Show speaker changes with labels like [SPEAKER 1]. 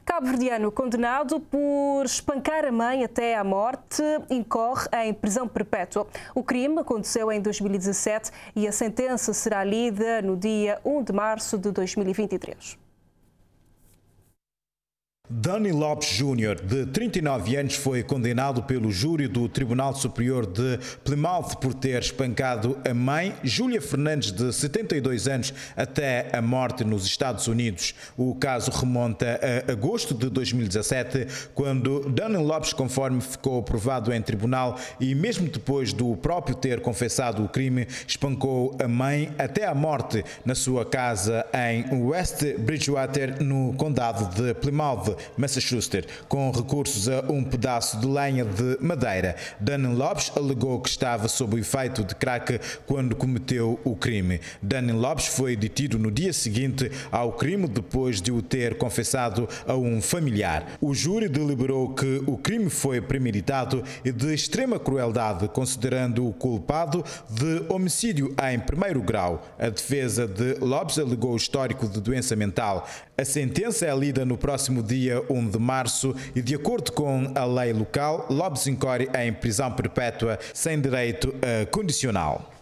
[SPEAKER 1] Cabo-verdiano condenado por espancar a mãe até à morte incorre em prisão perpétua. O crime aconteceu em 2017 e a sentença será lida no dia 1 de março de 2023.
[SPEAKER 2] Dani Lopes Júnior, de 39 anos, foi condenado pelo júri do Tribunal Superior de Plymouth por ter espancado a mãe, Júlia Fernandes, de 72 anos, até a morte nos Estados Unidos. O caso remonta a agosto de 2017, quando Dani Lopes, conforme ficou provado em tribunal e mesmo depois do próprio ter confessado o crime, espancou a mãe até à morte na sua casa em West Bridgewater, no condado de Plymouth, Massachusetts, com recursos a um pedaço de lenha de madeira. Dani Lopes alegou que estava sob o efeito de crack quando cometeu o crime. Dani Lopes foi detido no dia seguinte ao crime depois de o ter confessado a um familiar. O júri deliberou que o crime foi premeditado e de extrema crueldade, considerando o culpado de homicídio em primeiro grau. A defesa de Lopes alegou o histórico de doença mental. A sentença é lida no próximo dia 1 de março e, de acordo com a lei local, Lopes incorre em prisão perpétua sem direito a condicional.